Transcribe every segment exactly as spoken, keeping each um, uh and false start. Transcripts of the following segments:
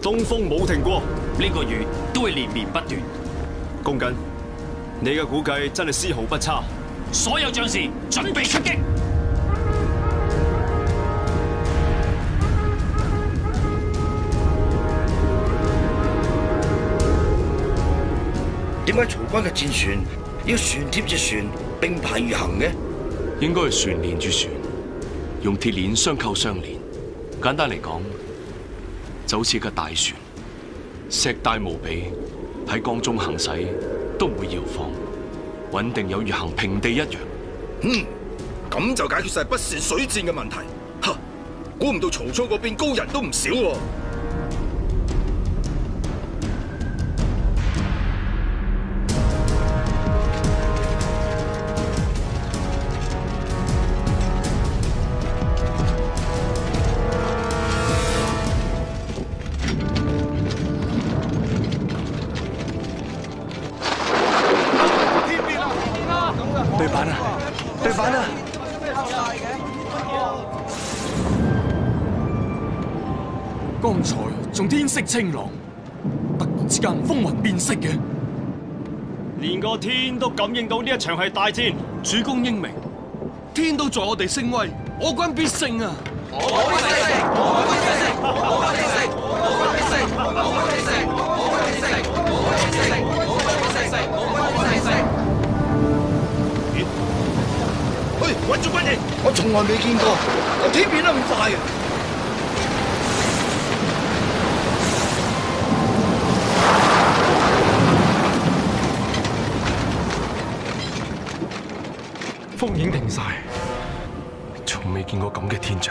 東風冇停過， 呢個月都會連綿不斷。 公瑾，你嘅估計真係絲毫不差。 所有將士準備出擊。 點解曹軍嘅戰船要船貼住船並排而行嘅？ 應該係船連住船，用鐵鏈相扣相連。簡單嚟講，就好似架大船，石大無比，喺江中行駛都唔會搖晃，穩定有如行平地一樣。 嗯，咁就解決晒不善水戰嘅問題。吓，估唔到曹操嗰邊高人都唔少喎。 對板啊！對板啊！ 剛才仲天色清朗，突然之間風雲變色嘅， 連個天都感應到呢一場係大戰。 主公英明，天都助我哋聲威，我軍必勝啊！ 我軍必勝！我軍必勝！我軍必勝！我軍必勝！我軍必勝！我軍必勝！我軍必勝！我軍必勝！我軍必勝！ 去揾咗軍營，我從來未見過個天變得咁快啊！ 風已經停晒， 從未見過咁嘅天象。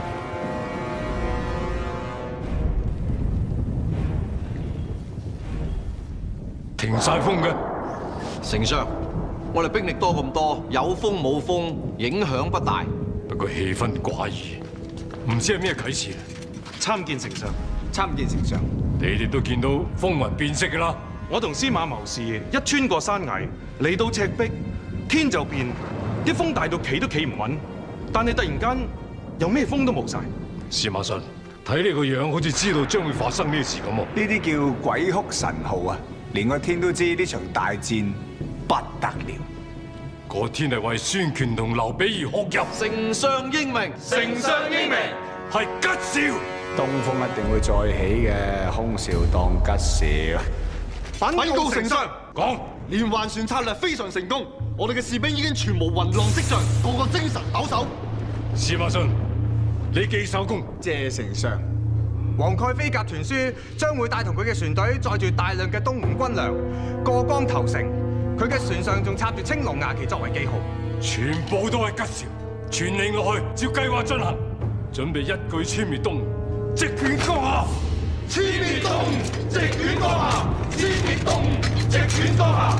停晒風嘅， 丞相，我哋兵力多咁多，有風冇風，影響不大。 不過氣氛寡異，唔知係咩啟示。 參見丞相， 參見丞相。 你哋都見到風雲變色㗎啦。 我同司馬謀士一穿過山崖，嚟到赤壁，天就變，啲風大到企都企唔穩。但係突然間，又咩風都冇晒。 司馬信，睇你個樣，好似知道將會發生咩事咁喎。 呢啲叫鬼哭神號啊！連個天都知呢場大戰不得了。 個天係為孫權同劉備而學入。 丞相英明， 丞相英明， 係吉兆。 東風一定會再起嘅，空少當吉兆。 稟告丞相， 講連環船策略非常成功，我哋嘅士兵已經全無雲浪跡象，個個精神抖擻。 司馬信，你記手功。 謝丞相。 黃蓋飛鴿傳書將會帶同佢嘅船隊載住大量嘅東吳軍糧過江投誠，佢嘅船上仲插住青龍牙旗作為記號。 全部都係吉兆，傳令落去，照計劃進行，準備一舉殲滅東吳，直捲江夏。 殲滅東吳，直捲江夏！殲滅東吳，直捲江夏！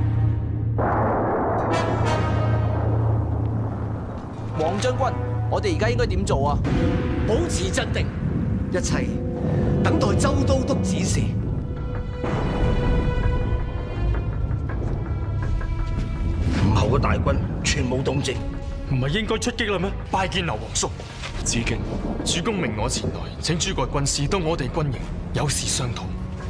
黃將軍，我哋而家應該點做啊？ 保持鎮定，一切等待周都督指示。 吳侯嘅大軍全無動靜， 唔係應該出擊啦咩？拜見劉皇叔。 致敬。 主公命我前來，請諸國軍士到我哋軍營，有事商討。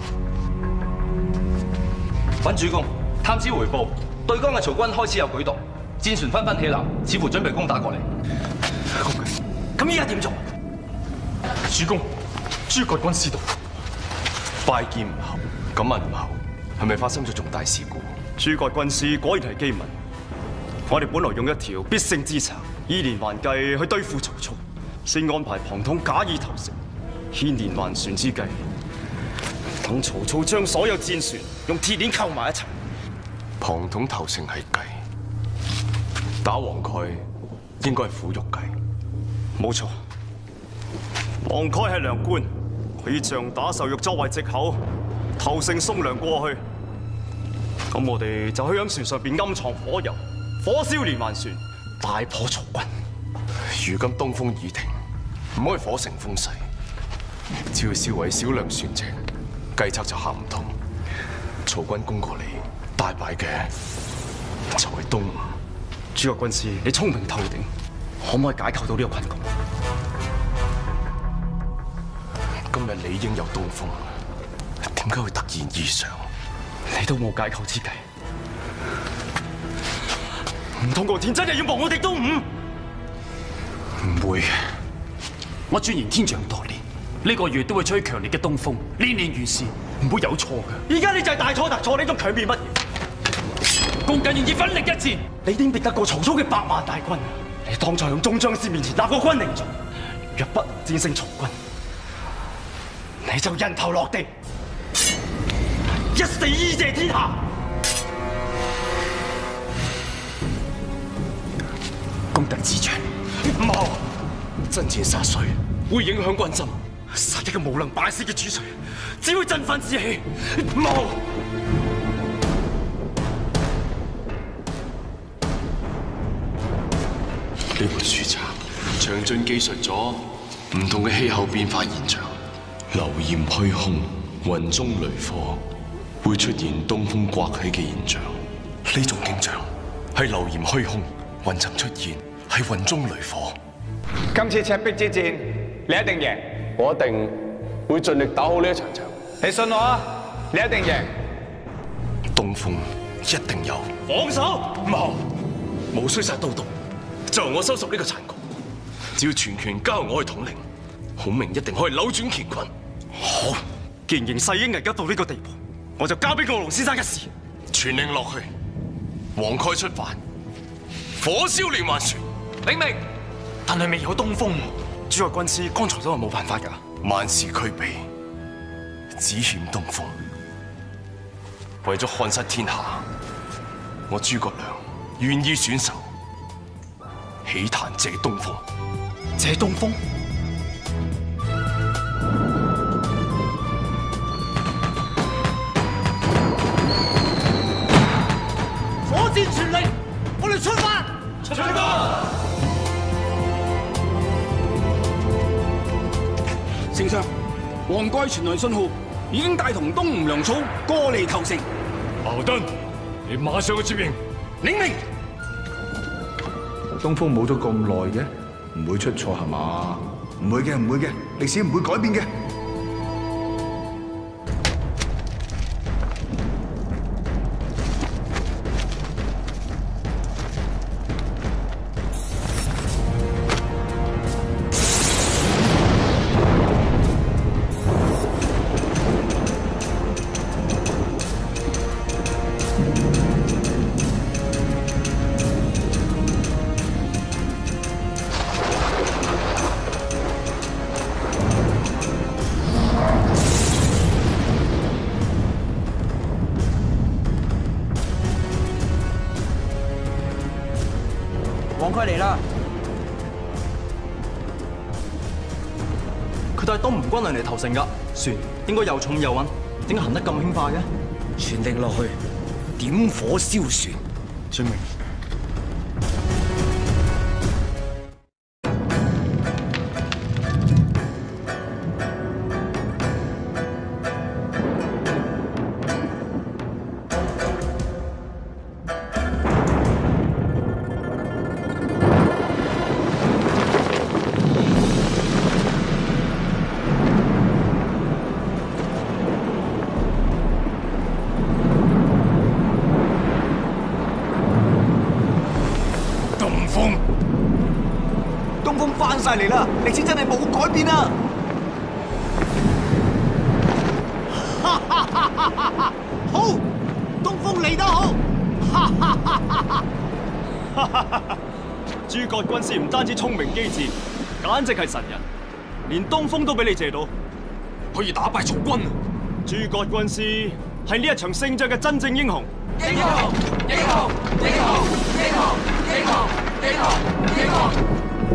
稟主公，探子回報，對江嘅曹軍開始有舉動，戰船紛紛起艦，似乎準備攻打過嚟。 咁依家點做？ 主公，諸國軍士到。 拜見吳侯。敢問吳侯，係咪發生咗重大事故？ 諸葛軍師果然係機密。我哋本來用一條必勝之策，以連環計去對付曹操，先安排龐統假意投誠，牽連環船之計，等曹操將所有戰船用鐵鏈扣埋一齊。 龐統投誠係計，打黃蓋應該係苦肉計。 冇錯，黃蓋係良官，佢以仗打受辱作為藉口，投誠送糧過去。咁我哋就去喺船上邊暗藏火油，火燒連環船，大破曹軍。 如今東風已停，唔可以火成風勢，只要燒毀少量船隻，計策就行唔通。曹軍攻過嚟，大敗嘅就係東吳。 諸葛軍師，你聰明透頂，可唔可以解構到呢個困局？ 今日日理應有東風，點解會突然異常？ 你都冇解救之計，唔通個天真係要亡我哋東吳？ 唔會嘅， 我鑽研天象多年，呢個月都會吹強烈嘅東風，年年如是，唔會有錯嘅。 而家你就係大錯特錯，你仲強辯乜嘢？ 公瑾願意奮力一戰， 你點敵得過曹操嘅百萬大軍？你當在向眾將士面前立個軍令狀，若不能戰勝曹軍，你就人頭落地，一死以謝天下。 公德自長， 冇真戰殺誰會影響軍心， 殺一個無能敗事嘅主帥，只會振奮士氣。冇。 呢本書冊詳盡記述咗唔同嘅氣候變化現象，流焰虛空、雲中雷火，會出現東風刮起嘅現象。呢種景象係流焰虛空、雲層出現，係雲中雷火。 今次赤壁之戰，你一定贏。 我一定會盡力打好呢一場仗。 你信我啊！你一定贏。 東風一定有。 放手！ 冇，無需殺都督。就我收拾呢個殘局，只要全權交我去統領，孔明一定可以扭轉乾坤。 好，既然形勢已經危急到呢個地步，我就交俾過龍先生一事。 傳令落去，黃蓋出發，火燒連環船。 領命。但係未有東風，諸位軍師剛才都係冇辦法㗎。 萬事俱備，只欠東風。為咗看失天下，我諸葛亮願意選手。起壇借東風， 借東風， 火箭全力，我哋出發！出發！ 丞相，黃蓋傳來信號，已經帶同東吳糧草過嚟投誠。 矛盾，你馬上去接應。 領命。 東風冇咗咁耐嘅，唔會出錯係嘛？唔會嘅，唔會嘅，歷史唔會改變嘅。 黃蓋嚟啦！ 佢帶東吳軍糧嚟投誠㗎，船應該又重又穩，點解行得咁輕快嘅？ 傳令落去，點火燒船。 遵命。 東風翻晒嚟啦，歷史真係冇改變啊！好，東風嚟得好！ 諸葛軍師唔單止聰明機智，簡直係神人，連東風都俾你借到， 可以打敗曹軍啊！ 諸葛軍師係呢一場勝仗嘅真正英雄。 英雄！英雄！英雄！英雄！英雄！英雄！英雄！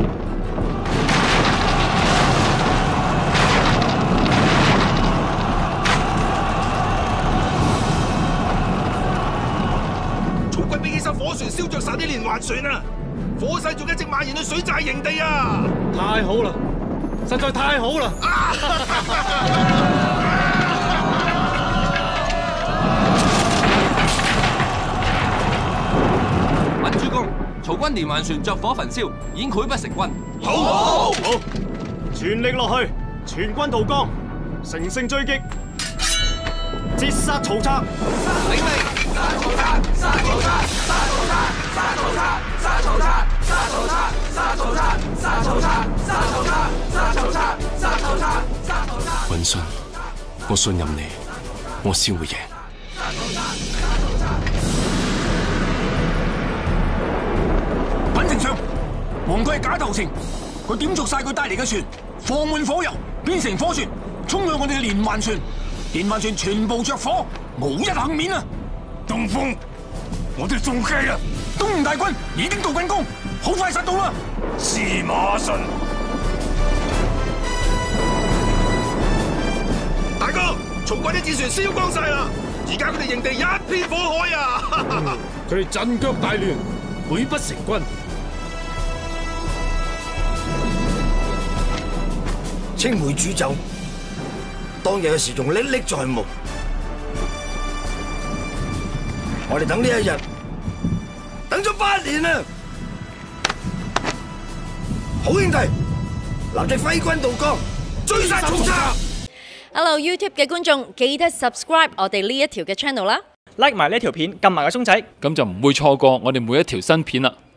曹軍俾幾艘火船燒着晒啲連環船啊！火勢仲一直蔓延到水寨營地啊！ 太好啦，實在太好啦！ 尹主公，曹軍連環船着火焚燒，已經潰不成軍。 好，好，好，全力落去，全軍渡江， 乘勝追擊，截殺曹策。 領命！殺曹策！殺曹策！殺曹策！殺曹策！殺曹策！殺曹策！殺曹策！殺曹策！殺曹策！殺曹策！殺曹策！殺曹策！ 允信，我信任你，我先會贏。 品丞相，皇貴係假投誠，佢點着晒佢帶嚟嘅船，放滿火油，變成火船，衝向我哋嘅連環船，連環船全部着火，無一幸免啊！東風，我哋中計啦！東吳大軍已經到緊江，好快殺到啦！司馬懿， 大哥，曹軍啲戰船燒光晒啦，而家佢哋營地一片火海啊！ 佢哋陣腳大亂，悔不成軍。 青梅煮酒，當日嘅事仲歷歷在目。我哋等呢一日，等咗八年啦！好兄弟，立即揮軍渡江，追殺曹策。 Hello YouTube 嘅觀眾，記得 subscribe 我哋呢一條嘅 channel 啦 ，like 埋呢條片，撳埋個鐘仔， 咁就唔會錯過我哋每一條新片啦。